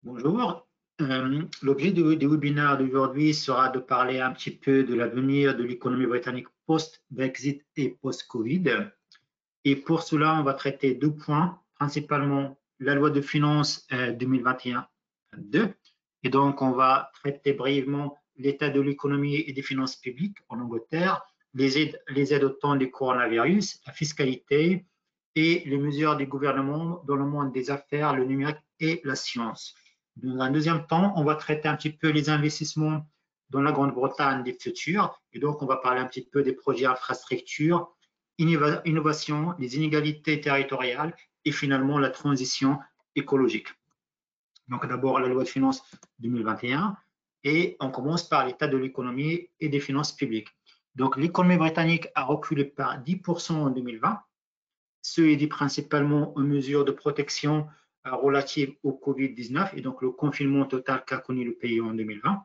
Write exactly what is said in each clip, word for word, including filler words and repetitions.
Bonjour. Euh, L'objet du, du webinaire d'aujourd'hui sera de parler un petit peu de l'avenir de l'économie britannique post-Brexit et post-Covid. Et pour cela, on va traiter deux points, principalement la loi de finances euh, deux mille vingt et un deux. Et donc, on va traiter brièvement l'état de l'économie et des finances publiques en Angleterre, les aides, les aides au temps du coronavirus, la fiscalité et les mesures du gouvernement dans le monde des affaires, le numérique et la science. Dans un deuxième temps, on va traiter un petit peu les investissements dans la Grande-Bretagne des futurs. Et donc, on va parler un petit peu des projets infrastructures, innovation, les inégalités territoriales et finalement la transition écologique. Donc d'abord la loi de finances deux mille vingt et un et on commence par l'état de l'économie et des finances publiques. Donc l'économie britannique a reculé par dix pour cent en deux mille vingt, ce est dû principalement aux mesures de protection relatives au Covid dix-neuf et donc le confinement total qu'a connu le pays en deux mille vingt.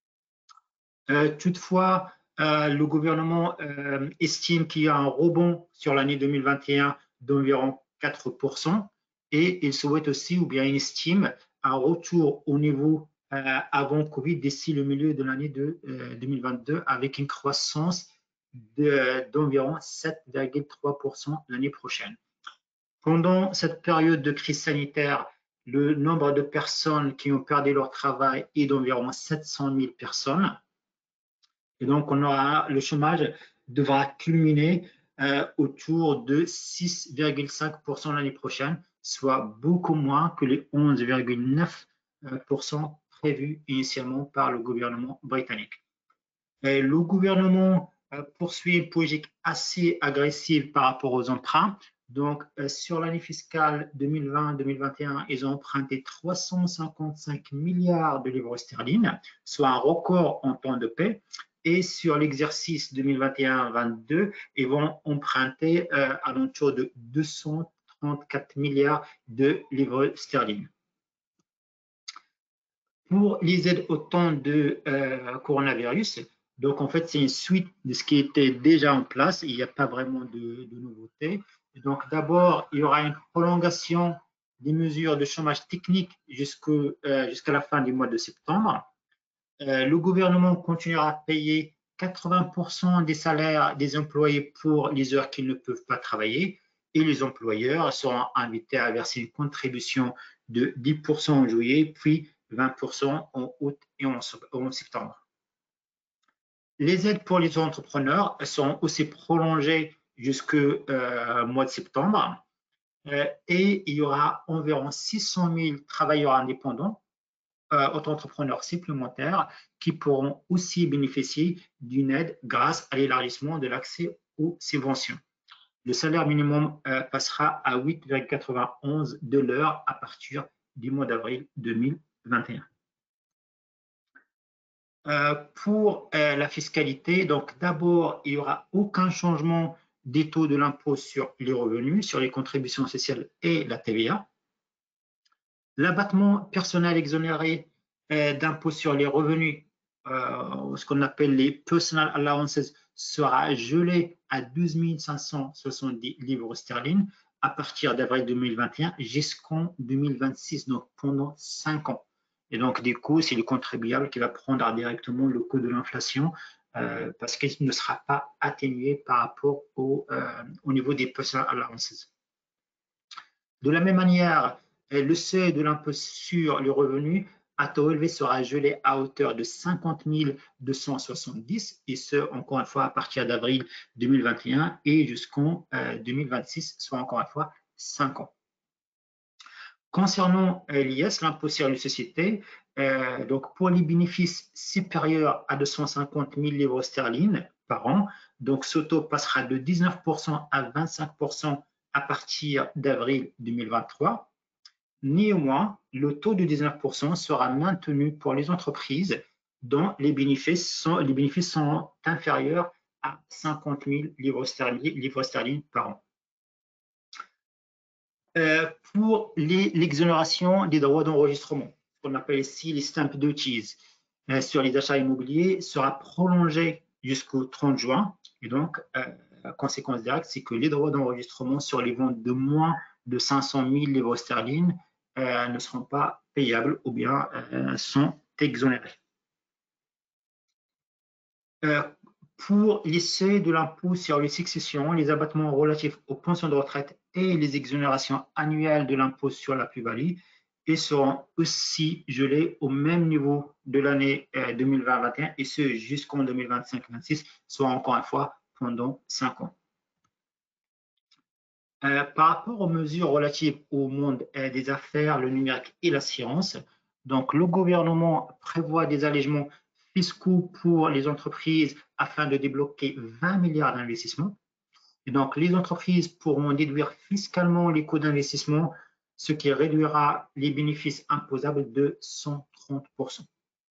Euh, toutefois, euh, le gouvernement euh, estime qu'il y a un rebond sur l'année deux mille vingt et un d'environ quatre pour cent et il souhaite aussi, ou bien il estime, un retour au niveau euh, avant Covid d'ici le milieu de l'année de euh, deux mille vingt-deux avec une croissance d'environ sept virgule trois pour cent l'année prochaine. Pendant cette période de crise sanitaire, le nombre de personnes qui ont perdu leur travail est d'environ sept cent mille personnes. Et donc, on aura, le chômage devra culminer euh, autour de six virgule cinq pour cent l'année prochaine, soit beaucoup moins que les onze virgule neuf pour cent prévus initialement par le gouvernement britannique. Et le gouvernement euh, poursuit une politique assez agressive par rapport aux emprunts. Donc, euh, sur l'année fiscale deux mille vingt deux mille vingt et un, ils ont emprunté trois cent cinquante-cinq milliards de livres sterling, soit un record en temps de paix. Et sur l'exercice deux mille vingt et un vingt-deux, ils vont emprunter euh, à l'entour de deux cent trente-quatre milliards de livres sterling. Pour les aides au temps de euh, coronavirus, donc en fait c'est une suite de ce qui était déjà en place, il n'y a pas vraiment de, de nouveauté. Donc d'abord, il y aura une prolongation des mesures de chômage technique jusqu'à euh, jusqu'à la fin du mois de septembre. Euh, le gouvernement continuera à payer quatre-vingts pour cent des salaires des employés pour les heures qu'ils ne peuvent pas travailler et les employeurs seront invités à verser une contribution de dix pour cent en juillet, puis vingt pour cent en août et en septembre. Les aides pour les entrepreneurs seront aussi prolongées jusqu'au euh, mois de septembre euh, et il y aura environ six cent mille travailleurs indépendants Euh, auto-entrepreneurs supplémentaires qui pourront aussi bénéficier d'une aide grâce à l'élargissement de l'accès aux subventions. Le salaire minimum euh, passera à huit virgule quatre-vingt-onze de l'heure à partir du mois d'avril deux mille vingt et un. Euh, pour euh, la fiscalité, donc d'abord, il n'y aura aucun changement des taux de l'impôt sur les revenus, sur les contributions sociales et la T V A. L'abattement personnel exonéré euh, d'impôt sur les revenus, euh, ce qu'on appelle les personal allowances, sera gelé à douze mille cinq cent soixante-dix livres sterling à partir d'avril deux mille vingt et un jusqu'en deux mille vingt-six, donc pendant cinq ans. Et donc, du coup, c'est le contribuable qui va prendre directement le coût de l'inflation euh, parce qu'il ne sera pas atténué par rapport au, euh, au niveau des personal allowances. De la même manière, le seuil de l'impôt sur le revenu à taux élevé sera gelé à hauteur de cinquante mille deux cent soixante-dix, et ce, encore une fois, à partir d'avril deux mille vingt et un et jusqu'en euh, deux mille vingt-six, soit encore une fois cinq ans. Concernant euh, l'I S, l'impôt sur les sociétés, euh, donc pour les bénéfices supérieurs à deux cent cinquante mille livres sterling par an, donc ce taux passera de dix-neuf pour cent à vingt-cinq pour cent à partir d'avril deux mille vingt-trois. Néanmoins, le taux de dix-neuf pour cent sera maintenu pour les entreprises dont les bénéfices sont, les bénéfices sont inférieurs à cinquante mille livres sterling, livres sterling par an. Euh, pour l'exonération des droits d'enregistrement, qu'on appelle ici les stamp duties euh, sur les achats immobiliers, sera prolongée jusqu'au trente juin. Et donc, euh, la conséquence directe, c'est que les droits d'enregistrement sur les ventes de moins de cinq cent mille livres sterling euh, ne seront pas payables ou bien euh, sont exonérés. Euh, pour les seuils de l'impôt sur les successions, les abattements relatifs aux pensions de retraite et les exonérations annuelles de l'impôt sur la plus-value et seront aussi gelés au même niveau de l'année deux mille vingt vingt et un et ce jusqu'en deux mille vingt-cinq vingt-six, soit encore une fois pendant cinq ans. Euh, par rapport aux mesures relatives au monde euh, des affaires, le numérique et la science, donc le gouvernement prévoit des allégements fiscaux pour les entreprises afin de débloquer vingt milliards d'investissements. Et donc, les entreprises pourront déduire fiscalement les coûts d'investissement, ce qui réduira les bénéfices imposables de cent trente pour cent.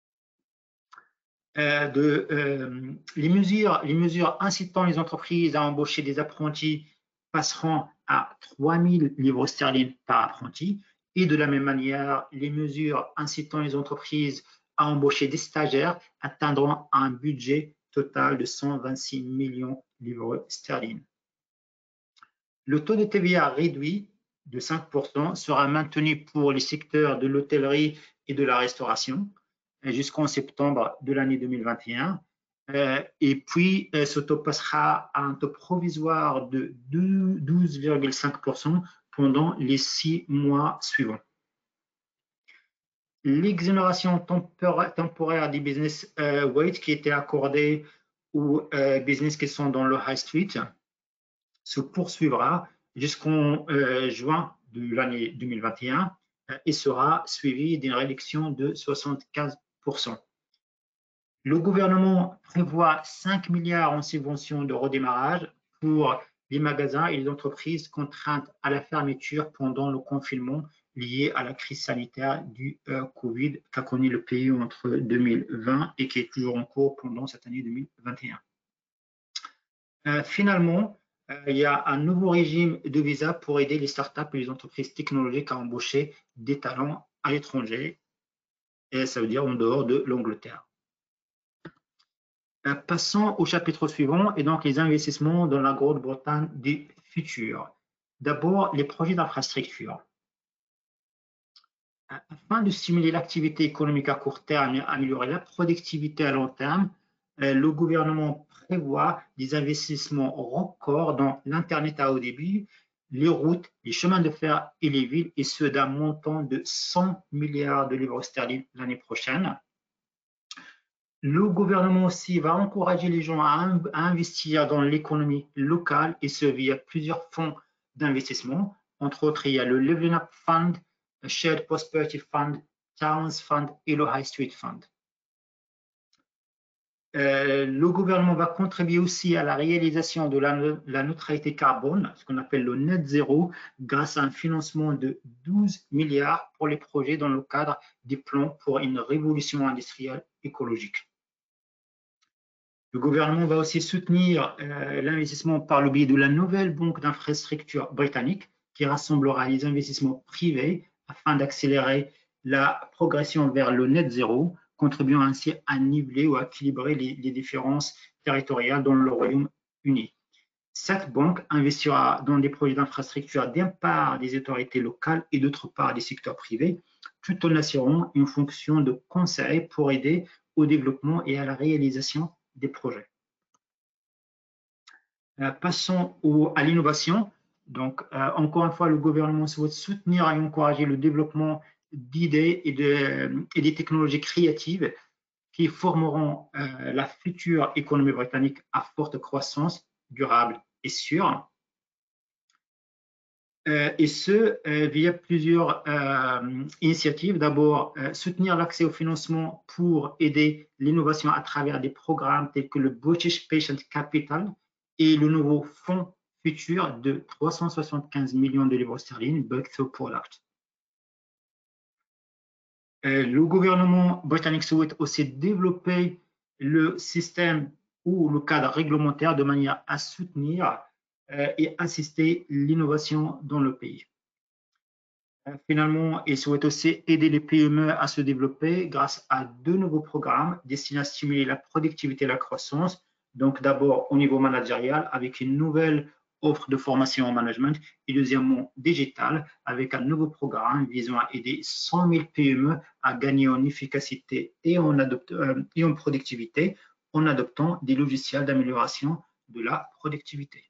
Euh, de, euh, les, mesures, les mesures incitant les entreprises à embaucher des apprentis passeront à trois mille livres sterling par apprenti. Et de la même manière, les mesures incitant les entreprises à embaucher des stagiaires atteindront un budget total de cent vingt-six millions de livres sterling. Le taux de T V A réduit de cinq pour cent sera maintenu pour les secteurs de l'hôtellerie et de la restauration jusqu'en septembre de l'année deux mille vingt et un. Euh, et puis, euh, ce taux passera à un taux provisoire de douze virgule cinq pour cent pendant les six mois suivants. L'exonération temporaire des business euh, weight qui était accordée aux euh, business qui sont dans le high street se poursuivra jusqu'en euh, juin de l'année deux mille vingt et un euh, et sera suivie d'une réduction de soixante-quinze pour cent. Le gouvernement prévoit cinq milliards en subventions de redémarrage pour les magasins et les entreprises contraintes à la fermeture pendant le confinement lié à la crise sanitaire du euh, Covid qu'a connu le pays entre deux mille vingt et qui est toujours en cours pendant cette année deux mille vingt et un. Euh, finalement, euh, il y a un nouveau régime de visa pour aider les startups et les entreprises technologiques à embaucher des talents à l'étranger, et ça veut dire en dehors de l'Angleterre. Euh, passons au chapitre suivant, et donc les investissements dans la Grande-Bretagne du futur. D'abord, les projets d'infrastructure. Afin de stimuler l'activité économique à court terme et améliorer la productivité à long terme, euh, le gouvernement prévoit des investissements records dans l'Internet à haut débit, les routes, les chemins de fer et les villes, et ce d'un montant de cent milliards de livres sterling l'année prochaine. Le gouvernement aussi va encourager les gens à, à investir dans l'économie locale et ce via plusieurs fonds d'investissement. Entre autres, il y a le Leveling Up Fund, le Shared Prosperity Fund, Towns Fund et le High Street Fund. Euh, le gouvernement va contribuer aussi à la réalisation de la, la neutralité carbone, ce qu'on appelle le net zéro, grâce à un financement de douze milliards pour les projets dans le cadre des plans pour une révolution industrielle écologique. Le gouvernement va aussi soutenir euh, l'investissement par le biais de la nouvelle banque d'infrastructure britannique qui rassemblera les investissements privés afin d'accélérer la progression vers le net zéro, contribuant ainsi à niveler ou à équilibrer les, les différences territoriales dans le Royaume-Uni. Cette banque investira dans des projets d'infrastructure d'un part des autorités locales et d'autre part des secteurs privés, tout en assurant une fonction de conseil pour aider au développement et à la réalisation des projets. Euh, passons au, à l'innovation. Donc, euh, encore une fois, le gouvernement souhaite soutenir et encourager le développement d'idées et, de, et des technologies créatives qui formeront euh, la future économie britannique à forte croissance, durable et sûre. Euh, et ce, euh, via plusieurs euh, initiatives. D'abord, euh, soutenir l'accès au financement pour aider l'innovation à travers des programmes tels que le British Patient Capital et le nouveau fonds futur de trois cent soixante-quinze millions de livres sterling, Breakthrough Product. Euh, le gouvernement britannique souhaite aussi développer le système ou le cadre réglementaire de manière à soutenir et assister l'innovation dans le pays. Finalement, il souhaite aussi aider les P M E à se développer grâce à deux nouveaux programmes destinés à stimuler la productivité et la croissance. Donc d'abord au niveau managérial avec une nouvelle offre de formation en management et deuxièmement, digital, avec un nouveau programme visant à aider cent mille P M E à gagner en efficacité et en, adopte, euh, et en productivité en adoptant des logiciels d'amélioration de la productivité.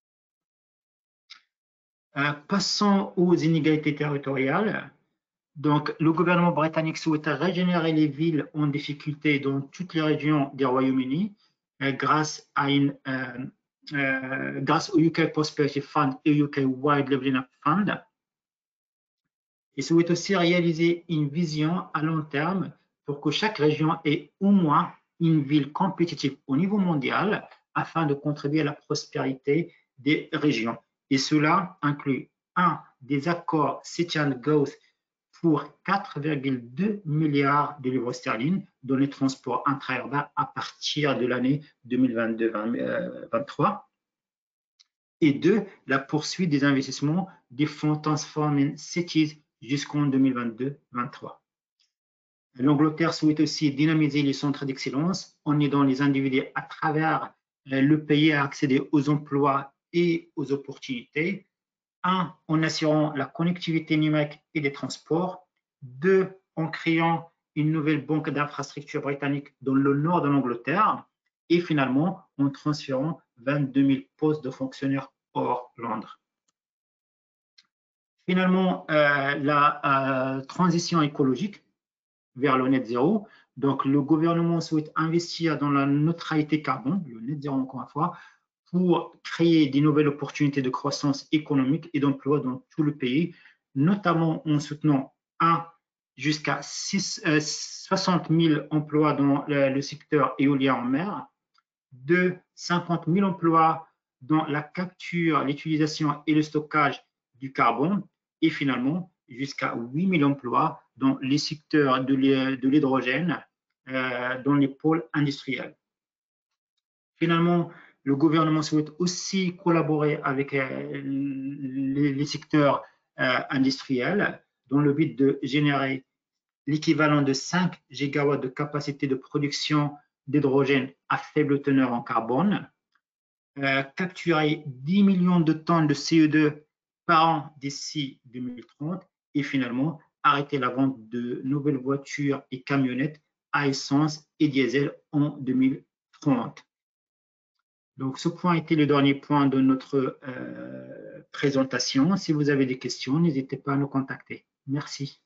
Euh, passons aux inégalités territoriales. Donc, le gouvernement britannique souhaite régénérer les villes en difficulté dans toutes les régions du Royaume-Uni euh, grâce, à une, euh, euh, grâce au U K Prosperity Fund et au U K Wide Levelling Up Fund. Il souhaite aussi réaliser une vision à long terme pour que chaque région ait au moins une ville compétitive au niveau mondial afin de contribuer à la prospérité des régions. Et cela inclut un des accords City and Growth pour quatre virgule deux milliards de livres sterling dans les transports intra-urbains à partir de l'année deux mille vingt-deux vingt-trois. Et deux, la poursuite des investissements des fonds Transforming Cities jusqu'en deux mille vingt-deux vingt-trois. L'Angleterre souhaite aussi dynamiser les centres d'excellence en aidant les individus à travers le pays à accéder aux emplois et aux opportunités. Un, en assurant la connectivité numérique et des transports. Deux, en créant une nouvelle banque d'infrastructures britannique dans le nord de l'Angleterre. Et finalement, en transférant vingt-deux mille postes de fonctionnaires hors Londres. Finalement, euh, la euh, transition écologique vers le net zéro. Donc, le gouvernement souhaite investir dans la neutralité carbone, le net zéro encore une fois, pour créer de nouvelles opportunités de croissance économique et d'emploi dans tout le pays, notamment en soutenant un jusqu'à euh, soixante mille emplois dans le, le secteur éolien en mer, deux, cinquante mille emplois dans la capture, l'utilisation et le stockage du carbone, et finalement jusqu'à huit mille emplois dans les secteurs de l'hydrogène, euh, dans les pôles industriels. Finalement, le gouvernement souhaite aussi collaborer avec euh, les, les secteurs euh, industriels dans le but de générer l'équivalent de cinq gigawatts de capacité de production d'hydrogène à faible teneur en carbone, euh, capturer dix millions de tonnes de C O deux par an d'ici deux mille trente et finalement arrêter la vente de nouvelles voitures et camionnettes à essence et diesel en deux mille trente. Donc, ce point était le dernier point de notre euh, présentation. Si vous avez des questions, n'hésitez pas à nous contacter. Merci.